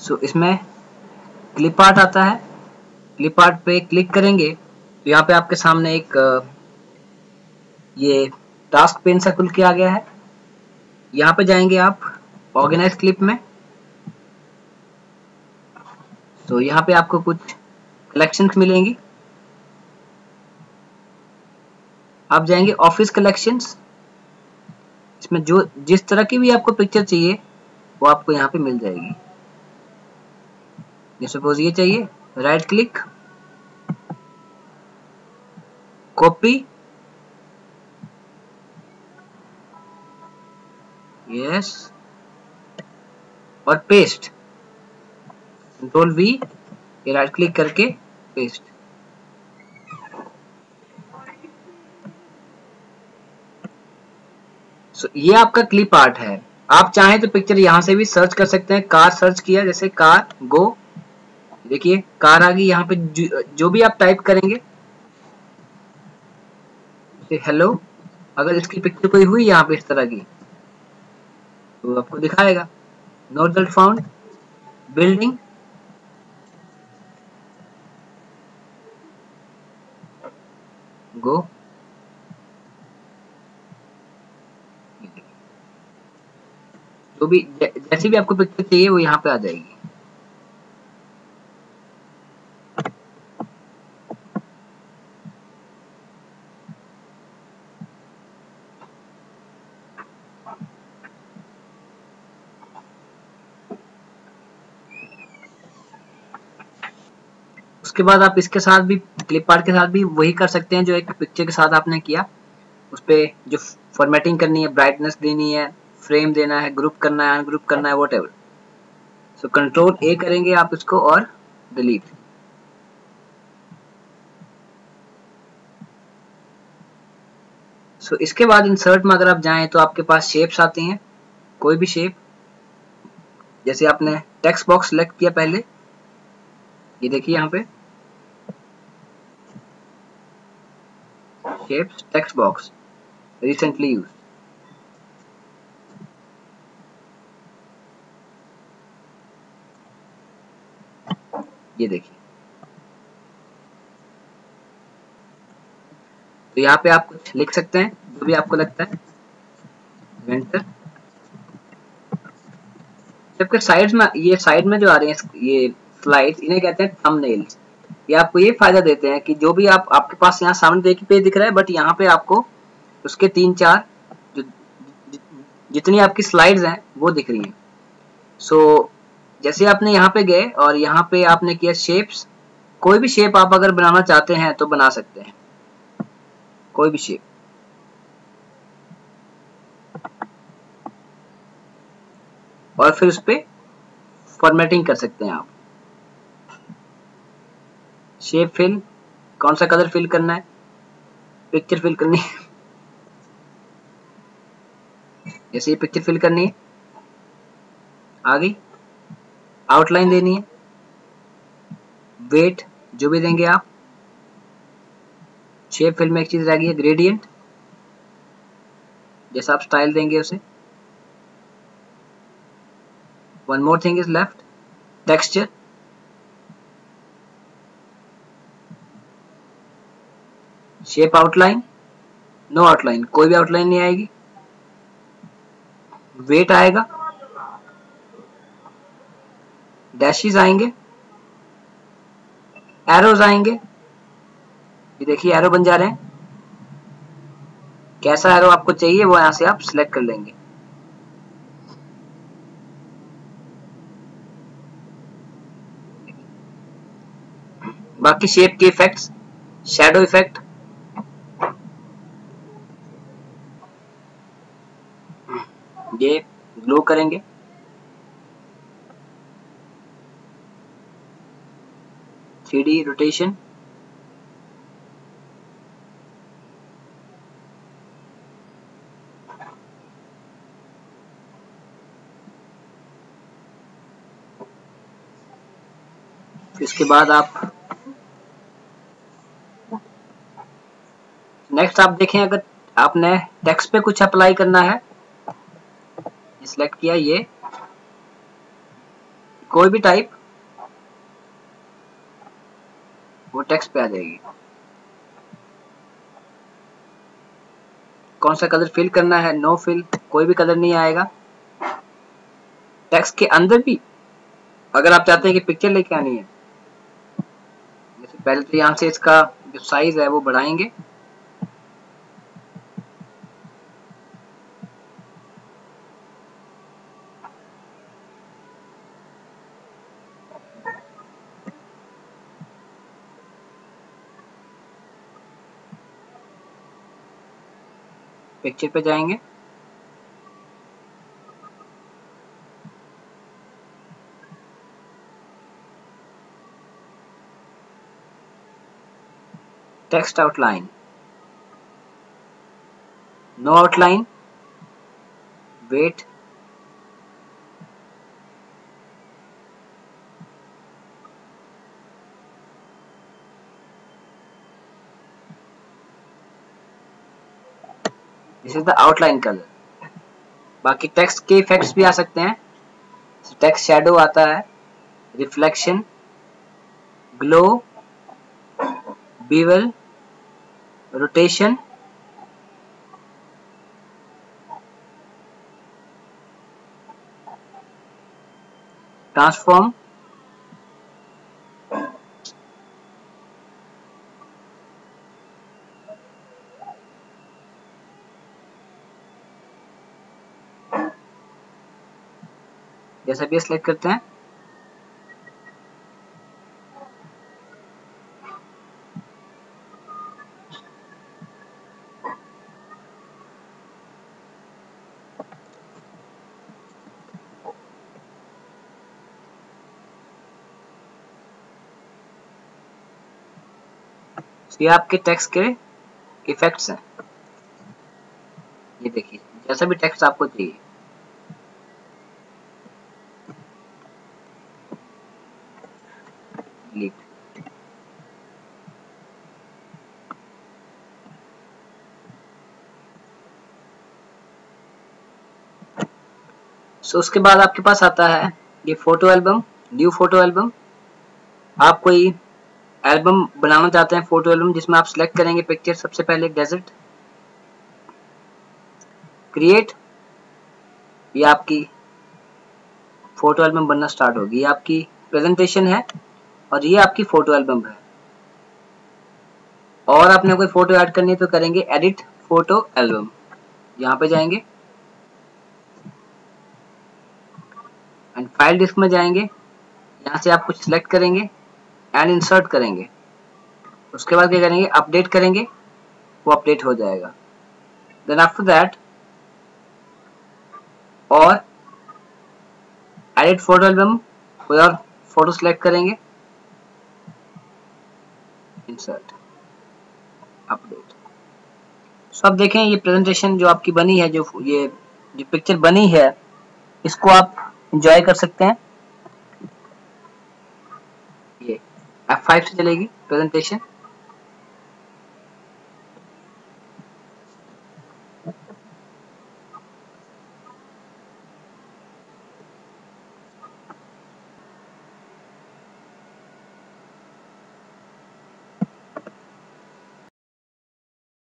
सो इसमें clip art आता है। क्लिप आर्ट पे क्लिक करेंगे तो यहाँ पे आपके सामने एक ये टास्क पेन सा खुल के आ गया है। यहाँ पे जाएंगे आप ऑर्गेनाइज क्लिप में। तो यहाँ पे आपको कुछ कलेक्शंस मिलेंगी। आप जाएंगे ऑफिस कलेक्शंस। इसमें जो जिस तरह की भी आपको पिक्चर चाहिए वो आपको यहाँ पे मिल जाएगी। ये सपोज ये चाहिए, राइट क्लिक, कॉपी, यस, और पेस्ट। कंट्रोल वी, ये राइट क्लिक करके पेस्ट। सो ये आपका क्लिप आर्ट है। आप चाहें तो पिक्चर यहाँ से भी सर्च कर सकते हैं। कार सर्च किया, जैसे कार गो, देखिए कार आ गई। यहाँ पे जो भी आप टाइप करेंगे, हेलो, अगर इसकी पिक्चर कोई हुई यहाँ पे इस तरह की तो आपको दिखाएगा। No result found, building, go. जो भी जैसी भी आपको पिक्चर चाहिए वो यहाँ पे आ जाएगी। उसके बाद आप इसके साथ भी, क्लिप आर्ट के साथ भी वही कर सकते हैं जो एक पिक्चर के साथ आपने किया। उस पे जो फॉर्मेटिंग करनी है, ब्राइटनेस देनी है, फ्रेम देना है, ग्रुप करना है, अनग्रुप करना है, व्हाटएवर। सो कंट्रोल ए करेंगे आप इसको और डिलीट। सो इसके बाद इंसर्ट में अगर आप जाएं तो आपके पास शेप्स आती हैं। कोई भी शेप, जैसे आपने टेक्स्ट बॉक्स सेलेक्ट किया पहले, ये देखिए यहाँ पे shapes, text box, recently used. ये देखिए, तो यहाँ पे आप कुछ लिख सकते हैं जो भी आपको लगता है। वेंटर, जबकि साइड्स में, ये साइड में जो आ रहे हैं ये स्लाइड्स, इन्हें कहते हैं थंबनेल। ये आपको ये फायदा देते हैं कि जो भी आपके पास यहाँ सामने देखिए पेज दिख रहा है, बट यहाँ पे आपको उसके 3-4 जो जितनी आपकी स्लाइड्स हैं वो दिख रही हैं। सो जैसे आपने यहाँ पे गए और यहाँ पे आपने किया शेप्स। कोई भी शेप आप अगर बनाना चाहते हैं तो बना सकते हैं, कोई भी शेप। और फिर उस पे फॉर्मेटिंग कर सकते हैं आप। शेप फिल, कौन सा कलर फिल करना है, पिक्चर फिल करनी है, जैसे ये पिक्चर फिल करनी है, आ गई। आउटलाइन देनी है, वेट जो भी देंगे आप। शेप फिल में एक चीज रह गई है, ग्रेडियंट, जैसा आप स्टाइल देंगे उसे। One more thing is left, texture. Shape outline, no outline, कोई भी आउटलाइन नहीं आएगी। वेट आएगा, डैशेस आएंगे, एरोज आएंगे। ये देखिए एरो बन जा रहे हैं। कैसा एरो आपको चाहिए वो यहाँ से आप सिलेक्ट कर लेंगे। बाकी शेप के इफेक्ट्स, शैडो इफेक्ट, ये ग्लो करेंगे। थ्री डी रोटेशन, इसके बाद आप नेक्स्ट आप देखें, अगर आपने टेक्स्ट पे कुछ अप्लाई करना है, सिलेक्ट किया, ये कोई भी टाइप वो टेक्स्ट पे आ जाएगी। कौन सा कलर फिल करना है, नो फिल, कोई भी कलर नहीं आएगा। टेक्स्ट के अंदर भी अगर आप चाहते हैं कि पिक्चर लेके आनी है, जैसे पहले तो यहाँ से इसका जो साइज है वो बढ़ाएंगे, पिक्चर पे जाएंगे, text outline, no outline, weight, this is the outline colour. बाकी टेक्स्ट के इफेक्ट्स भी आ सकते हैं, टेक्स्ट शैडो आता है, reflection, glow, bevel, rotation, transform, जैसा भी सिलेक्ट करते हैं। ये आपके टेक्स्ट के इफेक्ट्स हैं। ये देखिए जैसा भी टेक्स्ट आपको चाहिए, डिलीट, सो उसके बाद आपके पास आता है ये photo album, new photo album. आप कोई एल्बम बनाना चाहते हैं, फोटो एल्बम, जिसमें आप सिलेक्ट करेंगे पिक्चर, सबसे पहले डेजर्ट, क्रिएट, ये आपकी फोटो एल्बम बनना स्टार्ट होगी। ये आपकी प्रेजेंटेशन है और ये आपकी फोटो एल्बम है। और आपने कोई फोटो ऐड करनी है तो करेंगे एडिट फोटो एल्बम, यहाँ पे जाएंगे एंड फाइल डिस्क में जाएंगे, यहाँ से आप कुछ सिलेक्ट करेंगे एंड इंसर्ट करेंगे। उसके बाद क्या करेंगे, अपडेट करेंगे, वो अपडेट हो जाएगा। देन आफ्टर दैट और एडिट फोटो एल्बम, कोई और फोटो सिलेक्ट करेंगे, इंसर्ट, अपडेट। सो अब देखें ये प्रेजेंटेशन जो आपकी बनी है, जो पिक्चर बनी है, इसको आप एंजॉय कर सकते हैं। ये F5 से चलेगी प्रेजेंटेशन।